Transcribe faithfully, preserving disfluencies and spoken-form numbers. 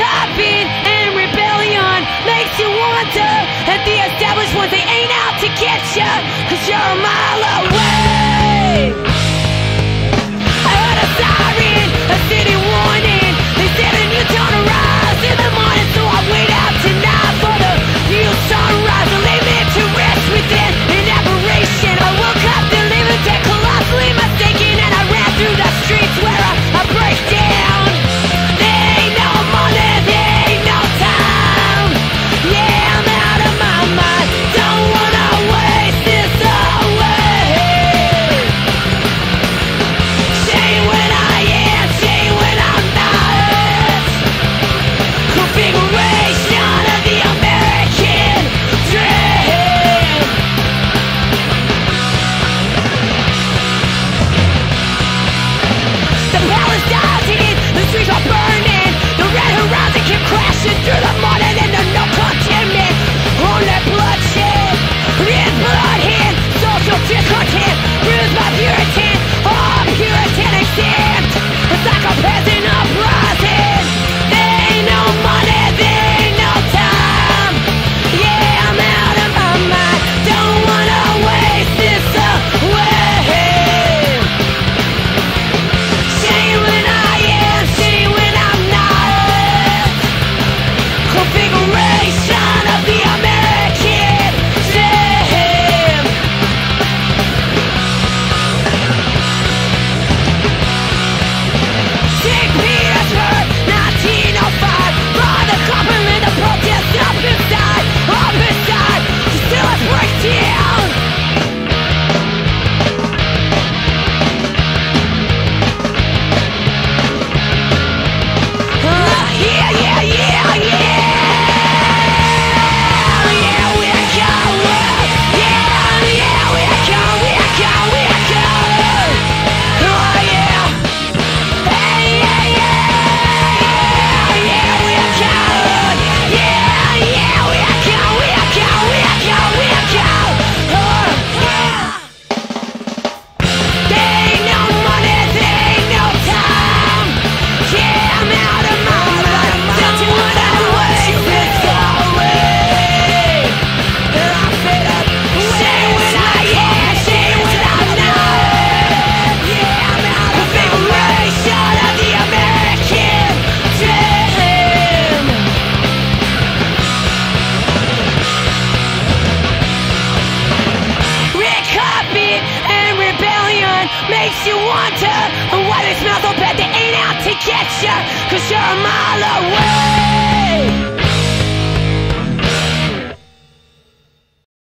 copying and rebellion makes you wonder at the established ones, they ain't out to get ya, cause you're a mile away. I heard a siren, a city warning. They said a new dawn arrives in the morning, so I wait out tonight for the new sunrise. I lay me to rest within an aberration. I woke up the living dead, colossally mistaken, and I ran through the streets where I, I break down. There ain't no money, there ain't no time. Yeah, I'm out of my mind. Don't wanna waste this away. Shame when I am, shame when I'm not. Configuration of the American dream. The palace dies in, the streets are burning. The red horizon kept crashing through the morning, and there's no contentment. Only bloodshed, red blood hand, social discontent, bruised by Puritan, all Puritan exempt. It's like a peasant uprising. There ain't no money, there ain't no time. Yeah, I'm out of my mind. Don't wanna waste this away. Shame when I am, shame when I'm not. Configuration of the American dream. Saint Petersburg, nineteen oh five. Father Copperland, the protest up inside, up inside. Distillers break down. Uh, yeah, yeah, yeah, yeah. Yeah, we go. Yeah, yeah, we go, we go, we go. Oh, yeah. Hey, yeah, yeah, yeah, we go. Yeah, yeah, we go, we go, we go, we go. Oh, yeah. There ain't no money, there ain't no time. Yeah, I'm out of my mind. Don't wanna waste this away. And I'm fed up. Shame when I am, shame when I'm not. Yeah, I'm out of configuration of the American dream. Red carpet and rebellion makes you wonder why they smell so bad. They ain't out to get ya, cause you're a mile